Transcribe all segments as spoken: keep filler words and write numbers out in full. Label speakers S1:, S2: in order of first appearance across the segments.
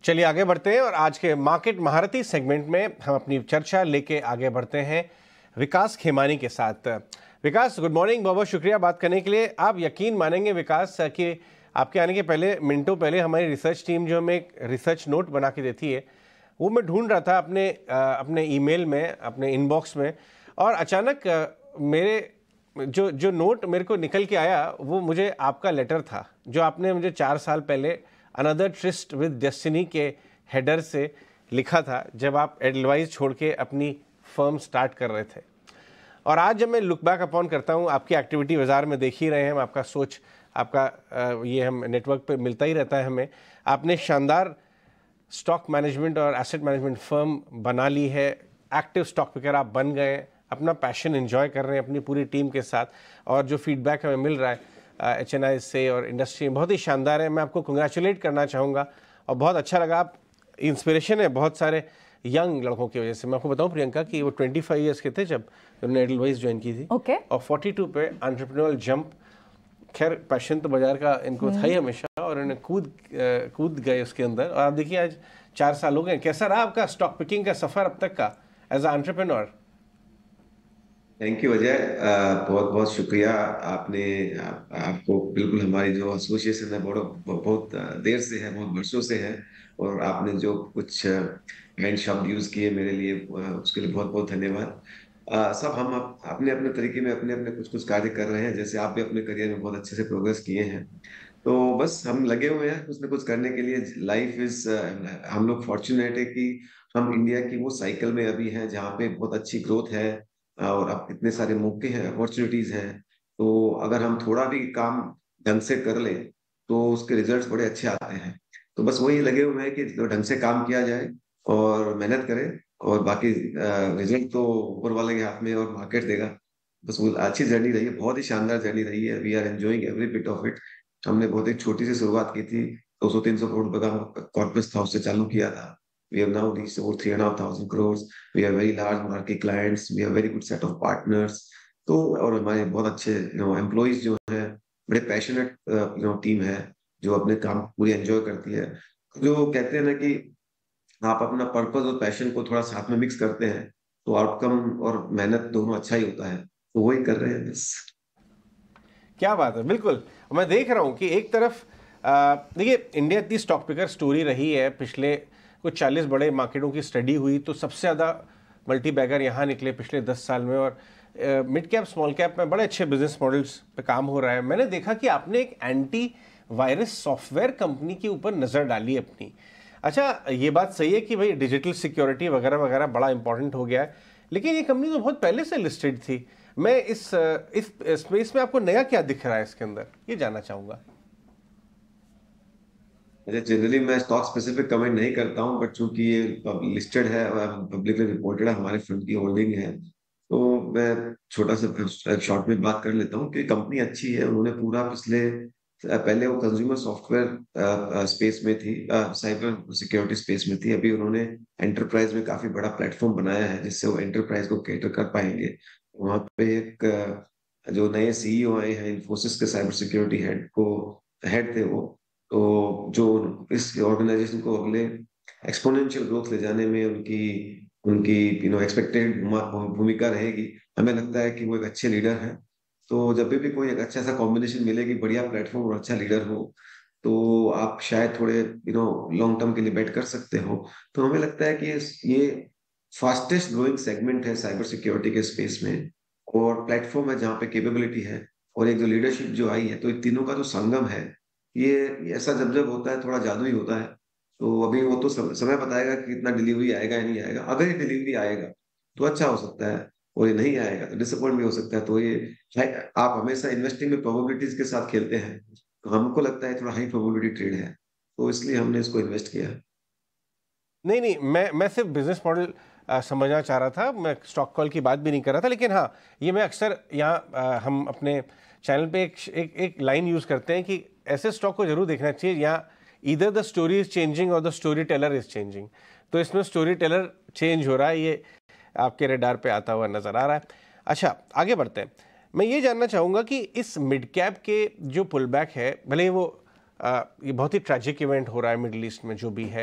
S1: चलिए आगे बढ़ते हैं और आज के मार्केट महारथी सेगमेंट में हम अपनी चर्चा लेके आगे बढ़ते हैं विकास खेमानी के साथ। विकास, गुड मॉर्निंग, बहुत बहुत शुक्रिया बात करने के लिए। आप यकीन मानेंगे विकास कि आपके आने के पहले मिनटों पहले हमारी रिसर्च टीम जो हमें एक रिसर्च नोट बना के देती है वो मैं ढूंढ रहा था अपने अपने ईमेल में, अपने इनबॉक्स में, और अचानक मेरे जो जो नोट मेरे को निकल के आया वो मुझे आपका लेटर था जो आपने मुझे चार साल पहले अनदर ट्रिस्ट विद डेस्टिनी के हेडर से लिखा था जब आप एडवाइस छोड़ के अपनी फर्म स्टार्ट कर रहे थे। और आज जब मैं लुक बैक अपॉन करता हूँ, आपकी एक्टिविटी बाज़ार में देख ही रहे हैं हम, आपका सोच, आपका ये हम नेटवर्क पे मिलता ही रहता है हमें। आपने शानदार स्टॉक मैनेजमेंट और एसेट मैनेजमेंट फर्म बना ली है, एक्टिव स्टॉक पिकर आप बन गए, अपना पैशन एंजॉय कर रहे हैं अपनी पूरी टीम के साथ, और जो फीडबैक हमें मिल रहा है एच एन आई से और इंडस्ट्री में बहुत ही शानदार है। मैं आपको कंग्रेचुलेट करना चाहूँगा और बहुत अच्छा लगा, आप इंस्पिरेशन है बहुत सारे यंग लड़कों की वजह से। मैं आपको बताऊं प्रियंका कि वो पच्चीस इयर्स के थे जब उन्होंने एडलवाइस ज्वाइन की थी,
S2: okay.
S1: और बयालीस पे एंटरप्रेन्योरल जंप, खैर पैशन तो बाजार का इनको था ही हमेशा, और उन्होंने कूद कूद गए उसके अंदर। और आप देखिए आज चार साल हो गए। कैसा रहा आपका स्टॉक पिकिंग का सफर अब तक का as a entrepreneur?
S3: Thank you Ajay, बहुत बहुत शुक्रिया। आपने आप, आपको बिल्कुल हमारी जो एसोसिएशन है बहुत बहुत देर से है, बहुत वर्षों से है, और आपने जो कुछ हैंड शब्द यूज किए मेरे लिए उसके लिए बहुत बहुत धन्यवाद। uh, सब हम अपने अपने तरीके में अपने अपने कुछ कुछ कार्य कर रहे हैं, जैसे आप भी अपने करियर में बहुत अच्छे से प्रोग्रेस किए हैं, तो बस हम लगे हुए हैं कुछ ना कुछ करने के लिए। लाइफ इज uh, हम लोग फॉर्चुनेट है कि हम इंडिया की वो साइकिल में अभी हैं जहाँ पे बहुत अच्छी ग्रोथ है और अब इतने सारे मौके हैं, अपॉर्चुनिटीज हैं। तो अगर हम थोड़ा भी काम ढंग से कर ले तो उसके रिजल्ट्स बड़े अच्छे आते हैं। तो बस वही लगे हुए हैं कि ढंग से काम किया जाए और मेहनत करें, और बाकी रिजल्ट तो ऊपर वाले के हाथ में और मार्केट देगा। बस वो अच्छी जर्नी रही है, बहुत ही शानदार जर्नी रही है। We are enjoying every bit of it. हमने बहुत एक छोटी सी शुरुआत की थी, दो सौ तीन सौ करोड़ रुपए का कॉर्पस था, उससे चालू किया था। We have now reached over three and a half thousand crores. We have very large market clients. We have very good set of partners. तो और हमारे बहुत अच्छे यू नो एम्प्लॉइज जो हैं, बड़े पैशनेट यू नो टीम है जो अपने काम पूरी एंजॉय करती है। जो कहते हैं ना कि आप अपना पर्पस और पैशन को थोड़ा साथ में मिक्स करते हैं तो आउटकम और मेहनत दोनों अच्छा ही होता है, तो वही कर रहे हैं बस।
S1: क्या बात है, बिल्कुल। मैं देख रहा हूँ कि एक तरफ देखिए इंडिया इतनी स्टॉक पिकर स्टोरी रही है, पिछले कुछ चालीस बड़े मार्केटों की स्टडी हुई तो सबसे ज़्यादा मल्टी बैगर यहाँ निकले पिछले दस साल में, और मिड कैप स्मॉल कैप में बड़े अच्छे बिजनेस मॉडल्स पे काम हो रहा है। मैंने देखा कि आपने एक एंटी वायरस सॉफ्टवेयर कंपनी के ऊपर नज़र डाली अपनी। अच्छा, ये बात सही है कि भाई डिजिटल सिक्योरिटी वगैरह वगैरह बड़ा इंपॉर्टेंट हो गया है, लेकिन ये कंपनी तो बहुत पहले से लिस्टेड थी। मैं इस इस स्पेस में आपको नया क्या दिख रहा है इसके अंदर, ये जानना चाहूँगा।
S3: जनरली मैं स्टॉक स्पेसिफिक कमेंट नहीं करता हूं, बट चूंकि ये लिस्टेड है, पब्लिकली रिपोर्टेड है, हमारे फंड की होल्डिंग है, तो मैं छोटा सा शॉर्ट में बात कर लेता हूं कि कंपनी अच्छी है। उन्होंने पूरा पिछले पहले वो कंज्यूमर सॉफ्टवेयर स्पेस में थी, साइबर सिक्योरिटी स्पेस में थी, अभी उन्होंने एंटरप्राइज में काफी बड़ा प्लेटफॉर्म बनाया है जिससे वो एंटरप्राइज को कैटर कर पाएंगे। वहां पे एक जो नए सीईओ आए हैं इन्फोसिस के, साइबर सिक्योरिटी हेड को हेड थे वो, तो जो इस ऑर्गेनाइजेशन को अगले एक्सपोनेंशियल ग्रोथ ले जाने में उनकी उनकी यू नो एक्सपेक्टेड भूमिका रहेगी। हमें लगता है कि वो एक अच्छे लीडर हैं, तो जब भी, भी कोई एक अच्छा सा कॉम्बिनेशन मिलेगी, बढ़िया प्लेटफॉर्म और अच्छा लीडर हो, तो आप शायद थोड़े यू नो लॉन्ग टर्म के लिए बेट कर सकते हो। तो हमें लगता है कि ये फास्टेस्ट ग्रोइंग सेगमेंट है साइबर सिक्योरिटी के स्पेस में, और प्लेटफॉर्म है जहाँ पे कैपेबिलिटी है और एक जो लीडरशिप जो आई है, तो इन तीनों का जो संगम है, ये ऐसा जब जब होता है थोड़ा जादू ही होता है। तो अभी वो तो समय बताएगा कि कितना डिलीवरी आएगा या नहीं आएगा। अगर ये डिलीवरी आएगा तो अच्छा हो सकता है, और ये नहीं आएगा तो डिसअपॉइंट भी हो सकता है। तो ये आप हमेशा इन्वेस्टिंग में प्रोबेबिलिटीज के साथ खेलते हैं, तो हमको लगता है थोड़ा हाई प्रोबेबिलिटी ट्रेड है, तो इसलिए हमने इसको इन्वेस्ट किया।
S1: नहीं नहीं, मैं मैं सिर्फ बिजनेस मॉडल समझना चाह रहा था, मैं स्टॉक कॉल की बात भी नहीं कर रहा था। लेकिन हाँ, ये मैं अक्सर यहाँ हम अपने चैनल पे एक एक, एक लाइन यूज़ करते हैं कि ऐसे स्टॉक को जरूर देखना चाहिए यहाँ इधर द स्टोरी इज चेंजिंग और the story teller is changing. तो इसमें स्टोरी टेलर चेंज हो रहा है, ये आपके रेडार पे आता हुआ नजर आ रहा है। अच्छा, आगे बढ़ते हैं। मैं ये जानना चाहूँगा कि इस मिड कैप के जो पुल बैक है, भले वो आ, ये बहुत ही ट्रैजिक इवेंट हो रहा है मिडल ईस्ट में जो भी है,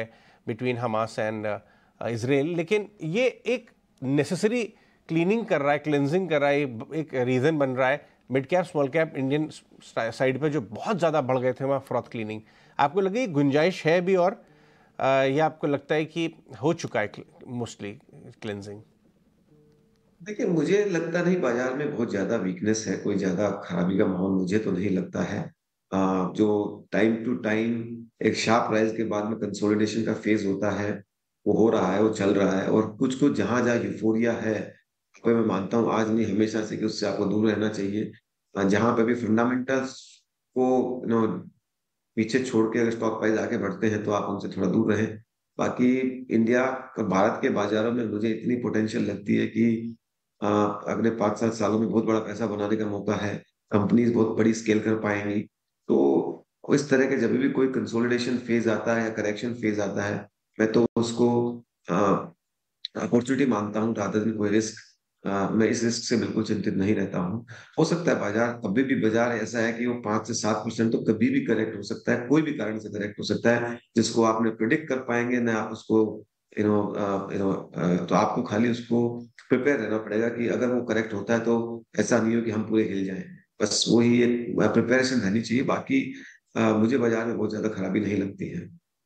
S1: बिटवीन हमास एंड इसराइल, लेकिन ये एक नेसेसरी क्लीनिंग कर रहा है, क्लेंजिंग कर रहा है, एक रीज़न बन रहा है mid cap small cap Indian side पे जो बहुत ज़्यादा बढ़ गए थे वहाँ फ्रॉथ क्लीनिंग। आपको लगे गुंजाइश है भी, और आ, या आपको लगता है कि हो चुका है मोस्टली क्लेंजिंग?
S3: देखिए, मुझे लगता नहीं बाजार में बहुत ज्यादा वीकनेस है, कोई ज्यादा खराबी का माहौल मुझे तो नहीं लगता है। आ, जो टाइम टू टाइम एक शार्प राइज के बाद में कंसोलिडेशन का फेज होता है, वो हो रहा है, वो चल रहा है। और कुछ कुछ जहां जहां यूफोरिया है, पे मैं मानता हूँ आज नहीं हमेशा से कि उससे आपको दूर रहना चाहिए। आ, जहां पे भी फंडामेंटल्स को यू नो पीछे छोड़ के अगर स्टॉक प्राइस आगे बढ़ते हैं तो आप उनसे थोड़ा दूर रहें। बाकी इंडिया भारत के बाजारों में मुझे इतनी पोटेंशियल लगती है कि अ, अगले पाँच सात सालों में बहुत बड़ा पैसा बनाने का मौका है। कंपनीज बहुत बड़ी स्केल कर पाएंगी। तो इस तरह के जब भी कोई कंसोलिडेशन फेज आता है या करेक्शन फेज आता है, मैं तो उसको अपॉर्चुनिटी मानता हूँ रादर देन कोई रिस्क। मैं इस रिस्क से बिल्कुल चिंतित नहीं रहता हूँ। हो सकता है बाजार कभी भी, बाजार ऐसा है कि वो पांच से सात परसेंट तो कभी भी करेक्ट हो सकता है, कोई भी कारण से करेक्ट हो सकता है, जिसको आपने प्रिडिक्ट कर पाएंगे ना आप उसको यू नो यू नो तो आपको खाली उसको प्रिपेयर रहना पड़ेगा कि अगर वो करेक्ट होता है तो ऐसा नहीं हो कि हम पूरे हिल जाएं। बस वही एक प्रिपरेशन रहनी चाहिए। बाकी अ, मुझे बाजार में बहुत ज्यादा खराबी नहीं लगती है।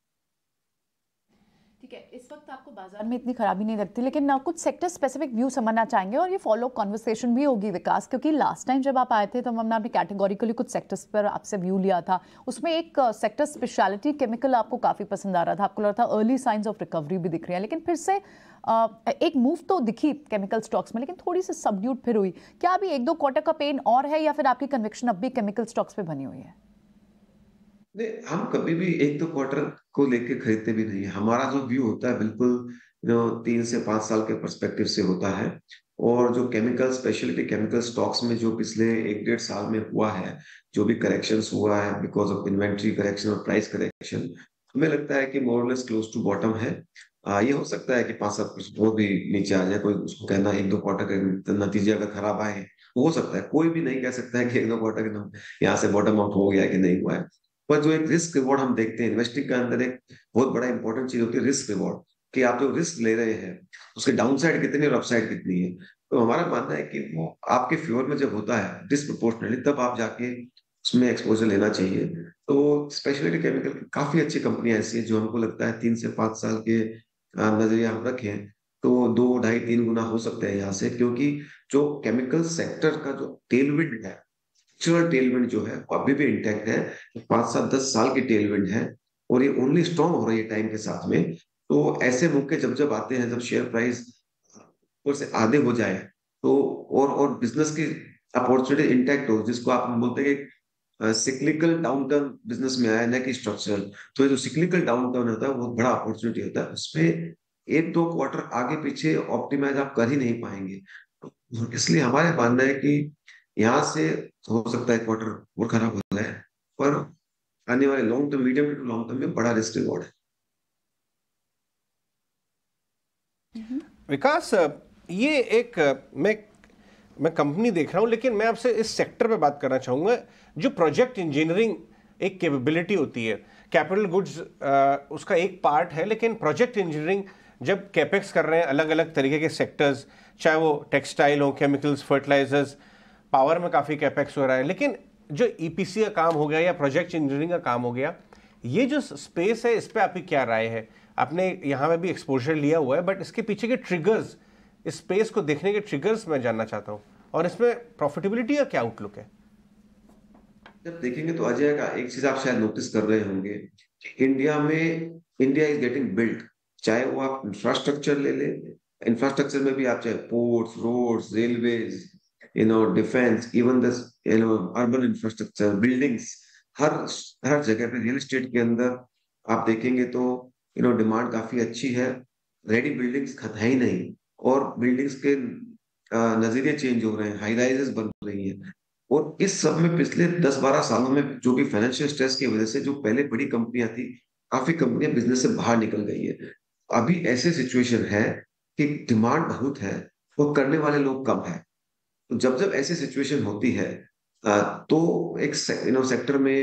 S2: ठीक है, इस वक्त आपको बाजार में इतनी खराबी नहीं लगती, लेकिन ना कुछ सेक्टर स्पेसिफिक व्यू समझना चाहेंगे और ये फॉलो कॉन्वर्सेशन भी होगी विकास, क्योंकि लास्ट टाइम जब आप आए थे तो हमने अपने कैटेगोरिकली कुछ सेक्टर्स पर आपसे व्यू लिया था। उसमें एक सेक्टर स्पेशलिटी केमिकल आपको काफ़ी पसंद आ रहा था, आपको लग रहा था अर्ली साइंस ऑफ रिकवरी भी दिख रही है, लेकिन फिर से आ, एक मूव तो दिखी केमिकल स्टॉक्स में, लेकिन थोड़ी सी सबड्यूट फिर हुई। क्या अभी एक दो क्वार्टर का पेन और है, या फिर आपकी कन्विक्शन अब भी केमिकल स्टॉक्स पे बनी हुई है?
S3: नहीं, हम कभी भी एक दो क्वार्टर को लेके खरीदते भी नहीं है। हमारा जो व्यू होता है बिल्कुल जो तीन से पांच साल के पर्सपेक्टिव से होता है। और जो केमिकल स्पेशलिटी केमिकल स्टॉक्स में जो पिछले एक डेढ़ साल में हुआ है, जो भी करेक्शंस हुआ है बिकॉज ऑफ इन्वेंट्री करेक्शन और प्राइस करेक्शन, हमें लगता है कि मोरलेस क्लोज टू बॉटम है। आ, ये हो सकता है कि पांच सात परसेंट और भी नीचे आ जाए। कोई उसको कहना एक दो क्वार्टर के नतीजे अगर खराब आए, हो सकता है। कोई भी नहीं कह सकता है कि एक दो क्वार्टर के यहाँ से बॉटम आउट हो गया कि नहीं हुआ है। पर जो एक रिस्क रिवॉर्ड हम देखते हैं इन्वेस्टिंग के अंदर, एक बहुत बड़ा इंपॉर्टेंट चीज होती है रिस्क रिवॉर्ड, कि आप जो रिस्क ले रहे हैं उसके डाउन साइड कितनी और अपसाइड कितनी है। तो हमारा मानना है कि वो आपके फेवर में जब होता है डिसप्रोपोर्शनली, तब आप जाके उसमें एक्सपोजर लेना चाहिए। तो स्पेशलिटी केमिकल की काफी अच्छी कंपनियां ऐसी है जो हमको लगता है तीन से पांच साल के अ, नजरिया हम रखें तो दो ढाई तीन गुना हो सकते हैं यहाँ से। क्योंकि जो केमिकल सेक्टर का जो टेलविंड है, नेचुरल टेलविंड जो है वो अभी भी इंटैक्ट है। पांच सात दस साल की टेलविंड है और ये ओनली स्ट्रॉन्ग हो रही है टाइम के साथ में। तो ऐसे मौके जब जब आते हैं, जब शेयर प्राइस ऊपर से आधे हो जाए तो और और बिजनेस की अपॉर्चुनिटी इंटैक्ट हो, जिसको आप बोलते हैं कि सिक्लिकल डाउनटर्न बिजनेस में आया ना कि स्ट्रक्चरल। तो ये जो सिक्लिकल डाउनटर्न होता है वो बड़ा अपॉर्चुनिटी होता है। उसमें एक दो क्वार्टर आगे पीछे ऑप्टिमाइज आप कर ही नहीं पाएंगे। तो इसलिए हमारे मानना है कि यहाँ से हो सकता है क्वार्टर और खराब हो जाए, पर आने वाले long term medium to long term में बड़ा रिस्क रिवॉर्ड है।
S1: विकास, ये एक मैं मैं कंपनी देख रहा हूँ, लेकिन मैं आपसे इस सेक्टर पे बात करना चाहूँगा जो प्रोजेक्ट इंजीनियरिंग एक कैपेबिलिटी होती है। कैपिटल गुड्स उसका एक पार्ट है, लेकिन प्रोजेक्ट इंजीनियरिंग जब कैपेक्स कर रहे हैं अलग अलग तरीके के सेक्टर्स, चाहे वो टेक्सटाइल हो, केमिकल्स, फर्टिलाइजर्स, पावर में काफ़ी कैपेक्स हो रहा है, लेकिन जो ईपीसी का काम हो गया या प्रोजेक्ट इंजीनियरिंग का काम हो गया, ये जो स्पेस है इस पर आपकी क्या राय है? आपने यहाँ में भी एक्सपोजर लिया हुआ है, बट इसके पीछे के ट्रिगर्स, इस स्पेस को देखने के ट्रिगर्स मैं जानना चाहता हूँ, और इसमें प्रॉफिटेबिलिटी का क्या आउटलुक है?
S3: जब देखेंगे तो अजय का एक चीज आप शायद नोटिस कर रहे होंगे कि इंडिया में इंडिया इज गेटिंग बिल्ट। चाहे वो आप इंफ्रास्ट्रक्चर ले ले, इंफ्रास्ट्रक्चर में भी आप चाहे ports, roads, railways, you know defence, even the you know urban infrastructure, buildings, हर हर जगह पे रियल एस्टेट के अंदर आप देखेंगे तो यू नो डिमांड काफी अच्छी है। रेडी बिल्डिंग्स खत है ही नहीं, और बिल्डिंग्स के अ, नजरिए चेंज हो रहे हैं, हाई राइजेस बन रही हैं। और इस सब में पिछले दस बारह सालों में जो भी फाइनेंशियल स्ट्रेस की वजह से जो पहले बड़ी कंपनियां थी, काफी कंपनियां बिजनेस से बाहर निकल गई है। अभी ऐसे सिचुएशन है कि डिमांड बहुत है और करने वाले लोग कम है। तो जब जब ऐसी सिचुएशन होती है अ, तो एक यू नो सेक्टर में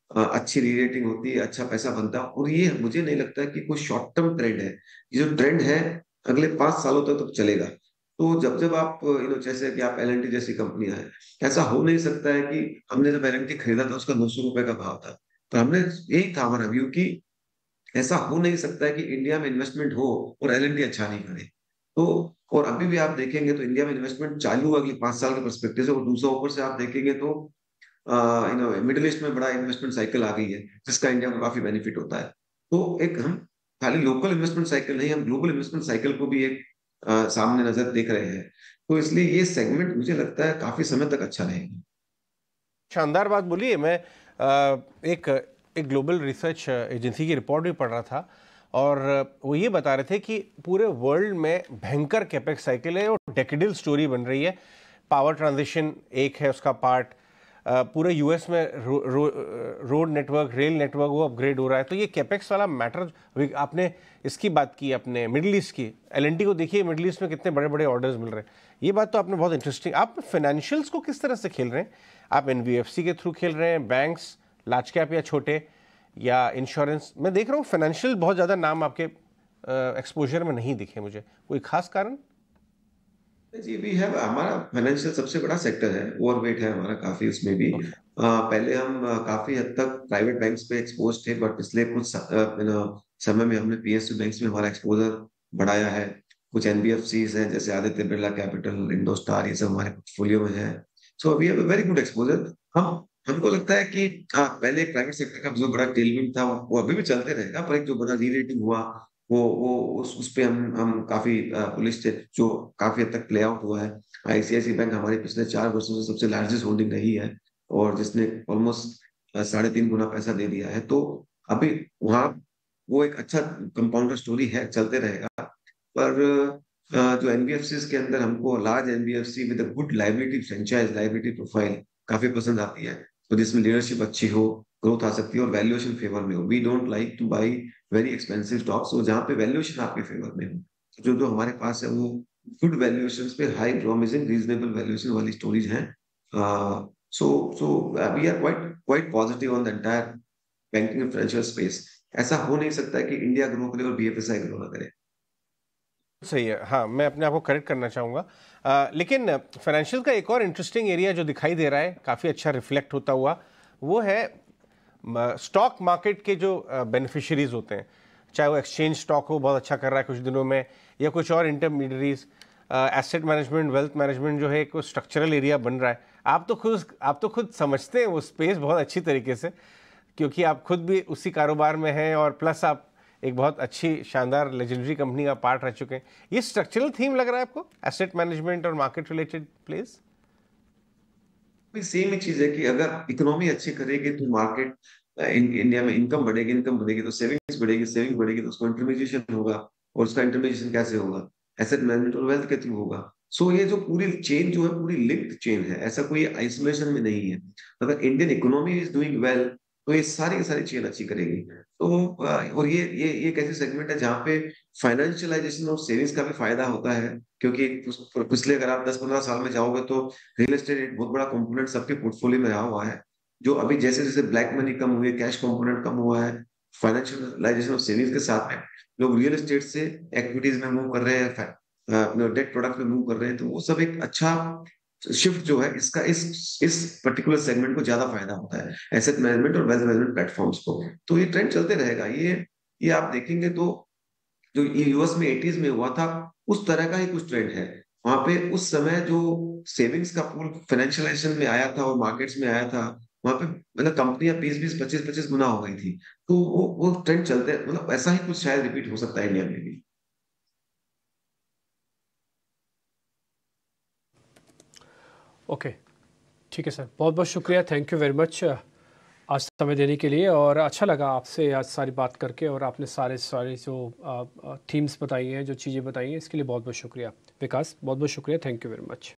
S3: अच्छी री रेटिंग होती है, अच्छा पैसा बनता है, और ये मुझे नहीं लगता कि कोई शॉर्ट टर्म ट्रेंड है। ये जो ट्रेंड है अगले पांच सालों तक तो चलेगा। तो जब जब आप यू नो जैसे कि आप एल एन टी जैसी कंपनियां हैं, ऐसा हो नहीं सकता है कि हमने जब एल एन टी खरीदा था उसका नौ सौ रुपए का भाव था, तो हमने यही था हमारा व्यू कि ऐसा हो नहीं सकता है कि इंडिया में इन्वेस्टमेंट हो और एल एन टी अच्छा नहीं करे। तो और अभी भी आप देखेंगे तो इंडिया में इन्वेस्टमेंट चालू है अगले पांच साल के पर्सपेक्टिव से, और दूसरा ऊपर से आप देखेंगे तो यू नो मिडिल ईस्ट में बड़ा इन्वेस्टमेंट साइकिल आ गई है, जिसका इंडिया को काफी बेनिफिट होता है। तो एक हम खाली लोकल इन्वेस्टमेंट साइकिल नहीं, हम ग्लोबल इन्वेस्टमेंट साइकिल को भी एक अ, सामने नजर देख रहे हैं। तो इसलिए ये सेगमेंट मुझे लगता है काफी समय तक अच्छा रहेगा।
S1: शानदार बात बोली है। मैं अ, एक एक ग्लोबल रिसर्च एजेंसी की रिपोर्ट भी पढ़ रहा था, और वो ये बता रहे थे कि पूरे वर्ल्ड में भयंकर कैपेक्स साइकिल है और डेकेडल स्टोरी बन रही है। पावर ट्रांजिशन एक है उसका पार्ट, पूरे यूएस में ro, ro, road network, rail network वो अपग्रेड हो रहा है। तो ये कैपेक्स वाला मैटर, आपने इसकी बात की, अपने मिडिल ईस्ट की, एल एन टी को देखिए मिडिल ईस्ट में कितने बड़े बड़े ऑर्डर्स मिल रहे हैं। ये बात तो आपने बहुत इंटरेस्टिंग। आप फाइनेंशियल्स को किस तरह से खेल रहे हैं? आप एन बी एफ सी के थ्रू खेल रहे हैं, बैंक्स, लार्ज कैप या छोटे, या इंश्योरेंस? मैं देख रहा हूँ फाइनेंशियल बहुत ज़्यादा नाम आपके एक्सपोजर में नहीं दिखे मुझे, कोई खास कारण?
S3: जी भी है, हमारा फाइनेंशियल सबसे बड़ा सेक्टर है, ओवरवेट है हमारा काफी उसमें भी।
S1: ओके।
S3: अ, पहले हम अ, काफी हद तक प्राइवेट बैंक्स पे एक्सपोज थे, बट पिछले कुछ स- अ, you know, समय में हमने पी एस यू बैंक्स में हमारा एक्सपोजर बढ़ाया है। कुछ एन बी एफ सीज हैं जैसे आदित्य बिरला कैपिटल, इंडोस्टार, ये सब हमारे पोर्टफोलियो में है। So we have a very good exposure. हम हमको लगता है कि हाँ, पहले प्राइवेट सेक्टर का जो बड़ा टेलविंड था वो अभी भी चलते रहेगा, पर एक जो बड़ा री रेटिंग हुआ वो वो उस उस पे हम हम काफी बुलिश थे, जो काफी हद तक प्ले आउट हुआ है। आई सी आई सी आई बैंक हमारे पिछले चार वर्षों से सबसे लार्जेस्ट होल्डिंग रही है, और जिसने ऑलमोस्ट साढ़े तीन गुना पैसा दे दिया है। तो अभी वहाँ वो एक अच्छा कंपाउंडर स्टोरी है, चलते रहेगा। पर अ, जो एन बी एफ सी के अंदर हमको large N B F C with good liability franchise liability profile काफी पसंद आती है, तो जिसमें लीडरशिप अच्छी हो, ग्रोथ आ सकती है और वैल्यूएशन फेवर में हो। We don't like to buy very expensive stocks, और जहाँ पे वैल्यूएशन आपके फेवर में हो। जो जो हमारे पास है वो गुड वैल्यूएशंस पे, हाई प्रॉमिसिंग रीजनेबल वैल्यूएशन वाली स्टोरीज हैं। So so we are quite quite positive on the entire banking and financial space. ऐसा हो नहीं सकता है कि इंडिया ग्रो करे और B F S I grow ना करे।
S1: सही है, हाँ, मैं अपने आप को करेक्ट करना चाहूँगा। अ, लेकिन फाइनेंशियल का एक और इंटरेस्टिंग एरिया जो दिखाई दे रहा है, काफ़ी अच्छा रिफ्लेक्ट होता हुआ, वो है स्टॉक मार्केट के जो बेनिफिशियरीज होते हैं। चाहे वो एक्सचेंज स्टॉक हो, बहुत अच्छा कर रहा है कुछ दिनों में, या कुछ और intermediaries, asset management, wealth management जो है एक स्ट्रक्चरल एरिया बन रहा है। आप तो खुद आप तो खुद समझते हैं वो स्पेस बहुत अच्छी तरीके से, क्योंकि आप खुद भी उसी कारोबार में हैं, और प्लस आप एक बहुत अच्छी शानदार लेजेंडरी कंपनी का पार्ट रह चुके हैं। ये स्ट्रक्चरल थीम लग रहा है आपको, एसेट मैनेजमेंट और मार्केट रिलेटेड प्लेस?
S3: सेम ही चीज है कि अगर इकोनॉमी अच्छी करेगी तो मार्केट, इन, इंडिया में इनकम बढ़ेगी, इनकम बढ़ेगी तो सेविंग्स बढ़ेगी, सेविंग बढ़ेगी तो उसको इंटरमीडिएशन होगा, और उसका इंटरमीडिएशन कैसे होगा? एसेट मैनेजमेंट और वेल्थ के थ्रू होगा। सो ये जो पूरी चेन जो है पूरी लिंक्ड चेन है, ऐसा कोई आइसोलेशन में नहीं है। अगर Indian economy is doing well तो ये सारी की सारी चेन अच्छी करेगी। तो अ, और ये ये ये एक ऐसी सेगमेंट है जहाँ पे फाइनेंशियलाइजेशन और सेविंग्स का भी फायदा होता है, क्योंकि उस- पिछले अगर आप दस पंद्रह साल में जाओगे तो रियल एस्टेट एक बहुत बड़ा कंपोनेंट सबके पोर्टफोलियो में रहा हुआ है। जो अभी जैसे जैसे ब्लैक मनी कम हुई है, कैश कंपोनेंट कम हुआ है, फाइनेंशियलाइजेशन ऑफ सेविंग्स के साथ में लोग रियल एस्टेट से एक्विटीज में मूव कर रहे हैं, डेट प्रोडक्ट में मूव कर रहे हैं, तो वो सब एक अच्छा शिफ्ट जो है इसका, इस इस पर्टिकुलर सेगमेंट को ज्यादा फायदा होता है, एसेट मैनेजमेंट और वेल्थ मैनेजमेंट प्लेटफॉर्म्स को। तो ये ट्रेंड चलते रहेगा। ये ये आप देखेंगे तो जो ये यू एस में एटीज में हुआ था उस तरह का ही कुछ ट्रेंड है। वहां पे उस समय जो सेविंग्स का पूल फाइनेंशियलाइजेशन में आया था और मार्केट्स में आया था, वहां पे मतलब कंपनियां बीस बीस पच्चीस पच्चीस गुना हो गई थी। तो वो वो ट्रेंड चलते, मतलब ऐसा ही कुछ शायद रिपीट हो सकता है इंडिया में भी।
S4: ओके, ठीक है सर, बहुत बहुत शुक्रिया, थैंक यू वेरी मच आज समय देने के लिए। और अच्छा लगा आपसे आज सारी बात करके, और आपने सारे सारे जो थीम्स बताई हैं, जो चीज़ें बताई हैं, इसके लिए बहुत बहुत शुक्रिया। विकास, बहुत बहुत शुक्रिया, थैंक यू वेरी मच।